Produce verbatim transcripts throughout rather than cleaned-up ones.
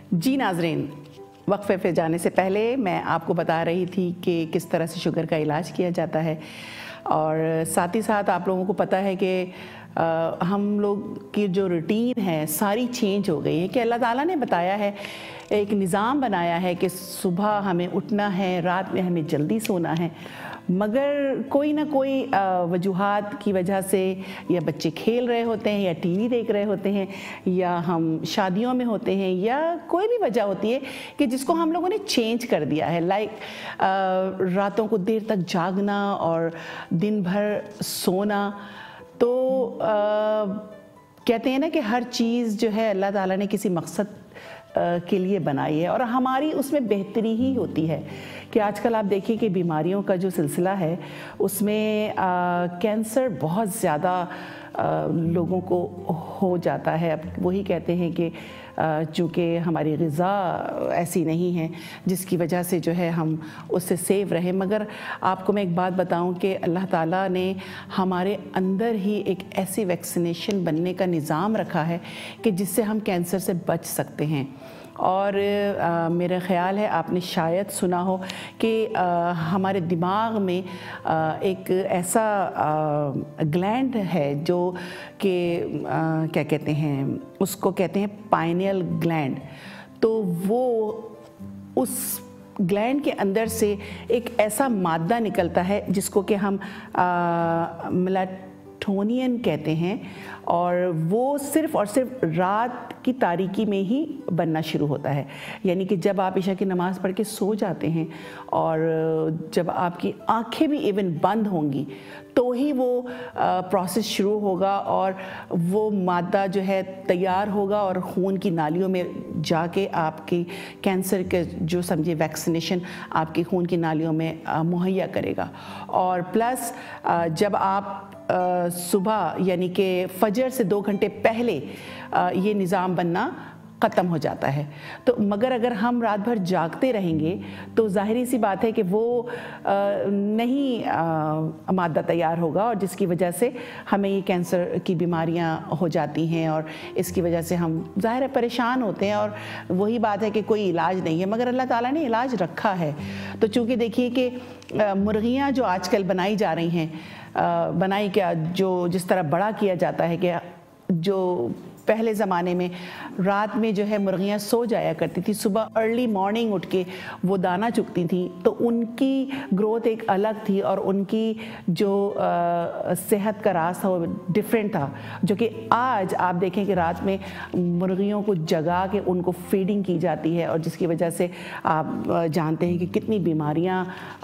جی ناظرین، وقفے پہ جانے سے پہلے میں آپ کو بتا رہی تھی کہ کس طرح سے شوگر کا علاج کیا جاتا ہے، اور ساتھ ہی ساتھ آپ لوگوں کو پتہ ہے کہ ہم لوگ کی جو روٹین ہے ساری چینج ہو گئی ہے، کہ اللہ تعالیٰ نے بتایا ہے، ایک نظام بنایا ہے کہ صبح ہمیں اٹھنا ہے، رات میں ہمیں جلدی سونا ہے، مگر کوئی نہ کوئی وجوہات کی وجہ سے یا بچے کھیل رہے ہوتے ہیں یا ٹی وی دیکھ رہے ہوتے ہیں یا ہم شادیوں میں ہوتے ہیں یا کوئی بھی وجہ ہوتی ہے کہ جس کو ہم لوگوں نے چینج کر دیا ہے، لائک راتوں کو دیر تک جاگنا اور دن بھر سونا۔ تو کہتے ہیں نا کہ ہر چیز جو ہے اللہ تعالیٰ نے کسی مقصد کے لیے بنائی ہے، اور ہماری اس میں بہتری ہی ہوتی ہے کہ آج کل آپ دیکھیں کہ بیماریوں کا جو سلسلہ ہے اس میں کینسر بہت زیادہ لوگوں کو ہو جاتا ہے۔ اب وہی کہتے ہیں کہ چونکہ ہماری غذا ایسی نہیں ہے جس کی وجہ سے جو ہے ہم اس سے سیو رہیں، مگر آپ کو میں ایک بات بتاؤں کہ اللہ تعالیٰ نے ہمارے اندر ہی ایک ایسی ویکسینیشن بننے کا نظام رکھا ہے کہ جس سے ہم کینسر سے بچ سکتے ہیں۔ اور میرا خیال ہے آپ نے شاید سنا ہو کہ ہمارے دماغ میں ایک ایسا گلینڈ ہے جو کہ کیا کہتے ہیں اس کو کہتے ہیں پائنیل گلینڈ، تو وہ اس گلینڈ کے اندر سے ایک ایسا مادہ نکلتا ہے جس کو کہ ہم میلاٹونین کہتے ہیں، اور وہ صرف اور صرف رات کی تاریکی میں ہی بننا شروع ہوتا ہے، یعنی کہ جب آپ عشاء کی نماز پڑھ کے سو جاتے ہیں اور جب آپ کی آنکھیں بھی ایون بند ہوں گی تو ہی وہ پروسیس شروع ہوگا اور وہ مادہ جو ہے تیار ہوگا اور خون کی نالیوں میں جا کے آپ کی کینسر کے جو سمجھے ویکسینیشن آپ کی خون کی نالیوں میں مہیا کرے گا۔ اور پلس جب آپ صبح یعنی کہ فجر سے دو گھنٹے پہلے یہ نظام بننا ختم ہو جاتا ہے، تو مگر اگر ہم رات بھر جاگتے رہیں گے تو ظاہری سی بات ہے کہ وہ نہیں مادہ تیار ہوگا، اور جس کی وجہ سے ہمیں یہ کینسر کی بیماریاں ہو جاتی ہیں، اور اس کی وجہ سے ہم ظاہر ہے پریشان ہوتے ہیں، اور وہی بات ہے کہ کوئی علاج نہیں ہے، مگر اللہ تعالیٰ نے علاج رکھا ہے۔ تو چونکہ دیکھیے کہ مرغیاں جو آج کل بنائی جا رہی ہیں، بنائی کیا جو جس طرح بڑا کیا جاتا ہے کہ جو پہلے زمانے میں رات میں جو ہے مرغیاں سو جایا کرتی تھی، صبح ارلی مارننگ اٹھ کے وہ دانہ چگتی تھیں، تو ان کی گروتھ ایک الگ تھی اور ان کی جو صحت کا راز تھا وہ ڈیفرنٹ تھا، جو کہ آج آپ دیکھیں کہ رات میں مرغیوں کو جگا کے ان کو فیڈنگ کی جاتی ہے، اور جس کی وجہ سے آپ جانتے ہیں کہ کتنی بیماریاں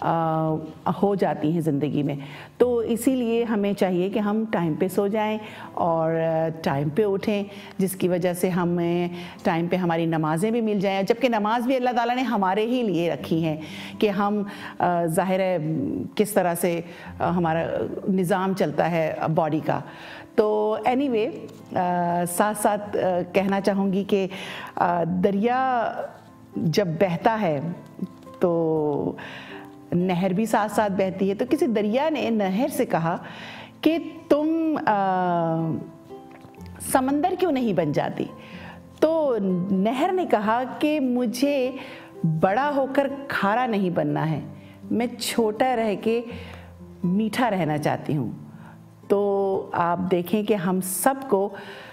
ہو جاتی ہیں زندگی میں۔ تو اسی لیے ہمیں چاہیے کہ ہم ٹائم پہ سو جائیں اور ٹائم پہ اٹھیں، جس کی وجہ سے ہمیں ٹائم پہ ہماری نمازیں بھی مل جائیں، جبکہ نماز بھی اللہ تعالیٰ نے ہمارے ہی لیے رکھی ہیں کہ ہم ظاہر ہے کس طرح سے ہمارا نظام چلتا ہے باڈی کا۔ تو اینی وے ساتھ ساتھ کہنا چاہوں گی کہ دریا جب بہتا ہے تو نہر بھی ساتھ ساتھ بہتی ہے، تو کسی دریا نے نہر سے کہا کہ تم سمندر کیوں نہیں بن جاتی؟ تو نہر نے کہا کہ مجھے بڑا ہو کر کھارا نہیں بننا ہے، میں چھوٹا رہ کے میٹھا رہنا چاہتی ہوں۔ تو آپ دیکھیں کہ ہم سب کو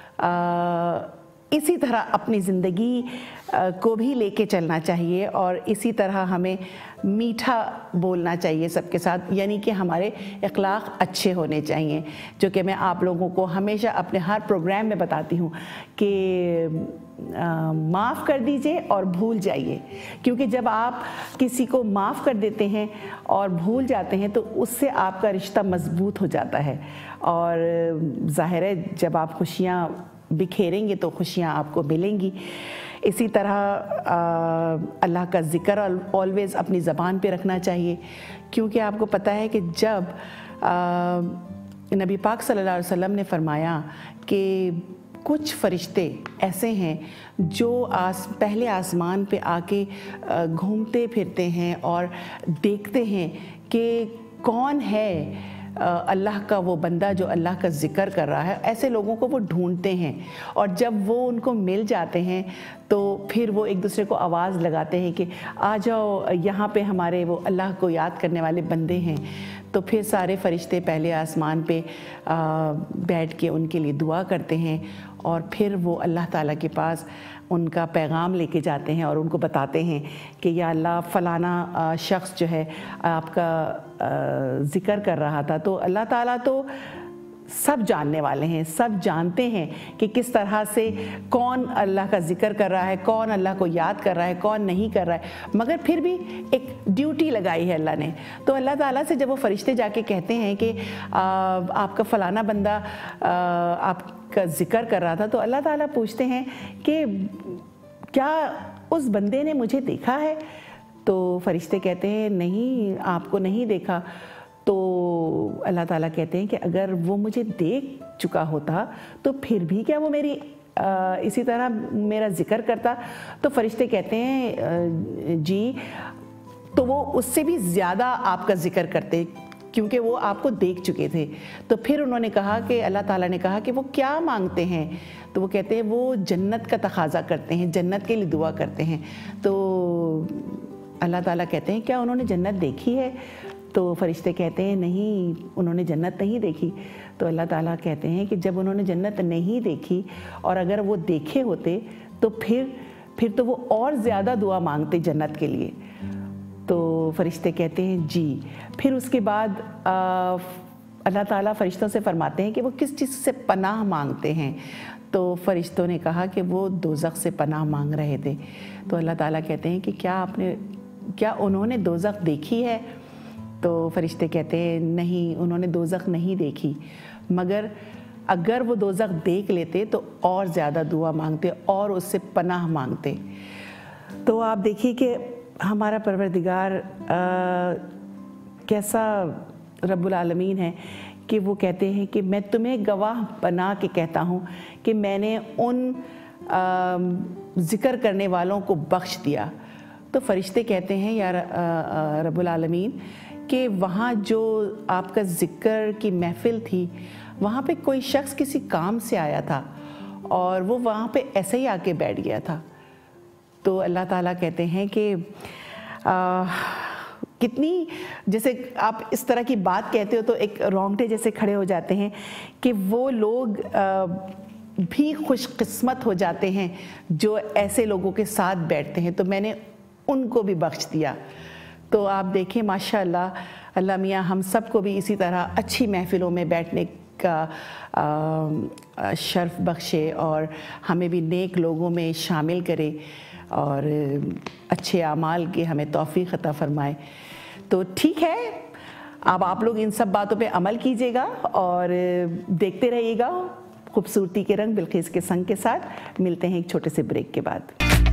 اسی طرح اپنی زندگی کو بھی لے کے چلنا چاہیے، اور اسی طرح ہمیں میٹھا بولنا چاہیے سب کے ساتھ، یعنی کہ ہمارے اخلاق اچھے ہونے چاہیے، جو کہ میں آپ لوگوں کو ہمیشہ اپنے ہر پروگرام میں بتاتی ہوں کہ معاف کر دیجئے اور بھول جائیے، کیونکہ جب آپ کسی کو معاف کر دیتے ہیں اور بھول جاتے ہیں تو اس سے آپ کا رشتہ مضبوط ہو جاتا ہے، اور ظاہر ہے جب آپ خوشیاں بکھیریں گے تو خوشیاں آپ کو ملیں گی۔ اسی طرح اللہ کا ذکر آلویز اپنی زبان پہ رکھنا چاہیے، کیونکہ آپ کو پتہ ہے کہ جب نبی پاک صلی اللہ علیہ وسلم نے فرمایا کہ کچھ فرشتے ایسے ہیں جو آس پہلے آسمان پہ آ کے گھومتے پھرتے ہیں اور دیکھتے ہیں کہ کون ہے اللہ کا وہ بندہ جو اللہ کا ذکر کر رہا ہے، ایسے لوگوں کو وہ ڈھونڈتے ہیں، اور جب وہ ان کو مل جاتے ہیں تو پھر وہ ایک دوسرے کو آواز لگاتے ہیں کہ آ جاؤ یہاں پہ ہمارے وہ اللہ کو یاد کرنے والے بندے ہیں۔ تو پھر سارے فرشتے پہلے آسمان پہ بیٹھ کے ان کے لیے دعا کرتے ہیں، اور پھر وہ اللہ تعالیٰ کے پاس ان کا پیغام لے کے جاتے ہیں اور ان کو بتاتے ہیں کہ یا اللہ فلانا شخص جو ہے آپ کا ذکر کر رہا تھا۔ تو اللہ تعالیٰ تو سب جاننے والے ہیں، سب جانتے ہیں کہ کس طرح سے کون اللہ کا ذکر کر رہا ہے، کون اللہ کو یاد کر رہا ہے، کون نہیں کر رہا ہے، مگر پھر بھی ایک ڈیوٹی لگائی ہے اللہ نے۔ تو اللہ تعالیٰ سے جب وہ فرشتے جا کے کہتے ہیں کہ آپ کا فلانا بندہ آپ کا ذکر کر رہا تھا، تو اللہ تعالیٰ پوچھتے ہیں کہ کیا اس بندے نے مجھے دیکھا ہے؟ تو فرشتے کہتے ہیں نہیں، آپ کو نہیں دیکھا۔ تو اللہ تعالیٰ کہتے ہیں کہ اگر وہ مجھے دیکھ چکا ہوتا تو پھر بھی کیا وہ میری اسی طرح میرا ذکر کرتا؟ تو فرشتے کہتے ہیں جی، تو وہ اس سے بھی زیادہ آپ کا ذکر کرتے، کیونکہ وہ آپ کو دیکھ چکے تھے۔ تو پھر انہوں نے کہا کہ اللہ تعالیٰ نے کہا کہ وہ کیا مانگتے ہیں؟ تو وہ کہتے ہیں وہ جنت کا تقاضا کرتے ہیں، جنت کے لیے دعا کرتے ہیں۔ تو اللہ تعالیٰ کہتے ہیں کیا انہوں نے جنت دیکھی ہے؟ تو فرشتے کہتے ہیں نہیں، انہوں نے جنت نہیں دیکھی۔ تو اللہ تعالیٰ کہتے ہیں کہ جب انہوں نے جنت نہیں دیکھی اور اگر وہ دیکھے ہوتے تو پھر پھر تو وہ اور زیادہ دعا مانگتے جنت کے لیے۔ تو فرشتے کہتے ہیں جی۔ پھر اس کے بعد اللہ تعالیٰ فرشتوں سے فرماتے ہیں کہ وہ کس چیز سے پناہ مانگتے ہیں؟ تو فرشتوں نے کہا کہ وہ دوزخ سے پناہ مانگ رہے تھے۔ تو اللہ تعالیٰ کہتے ہیں کہ کیا آپ نے کیا انہوں نے دوزخ دیکھی ہے؟ تو فرشتے کہتے ہیں نہیں، انہوں نے دوزخ نہیں دیکھی، مگر اگر وہ دوزخ دیکھ لیتے تو اور زیادہ دعا مانگتے اور اس سے پناہ مانگتے۔ تو آپ دیکھیے کہ ہمارا پروردگار کیسا رب العالمین ہے کہ وہ کہتے ہیں کہ میں تمہیں گواہ بنا کے کہتا ہوں کہ میں نے ان ذکر کرنے والوں کو بخش دیا۔ تو فرشتے کہتے ہیں یا رب العالمین کہ وہاں جو آپ کا ذکر کی محفل تھی، وہاں پہ کوئی شخص کسی کام سے آیا تھا اور وہ وہاں پہ ایسے ہی آ کے بیٹھ گیا تھا۔ تو اللہ تعالیٰ کہتے ہیں کہ کتنی، جیسے آپ اس طرح کی بات کہتے ہو تو ایک رونگٹے جیسے کھڑے ہو جاتے ہیں کہ وہ لوگ بھی خوش قسمت ہو جاتے ہیں جو ایسے لوگوں کے ساتھ بیٹھتے ہیں، تو میں نے ان کو بھی بخش دیا۔ تو آپ دیکھیں ماشاءاللہ اللہ میاں ہم سب کو بھی اسی طرح اچھی محفلوں میں بیٹھنے کا شرف بخشے اور ہمیں بھی نیک لوگوں میں شامل کرے اور اچھے اعمال کے ہمیں توفیق عطا فرمائے۔ تو ٹھیک ہے، اب آپ لوگ ان سب باتوں پہ عمل کیجیے گا اور دیکھتے رہیے گا خوبصورتی کے رنگ بلقیس کے سنگ کے ساتھ۔ ملتے ہیں ایک چھوٹے سے بریک کے بعد۔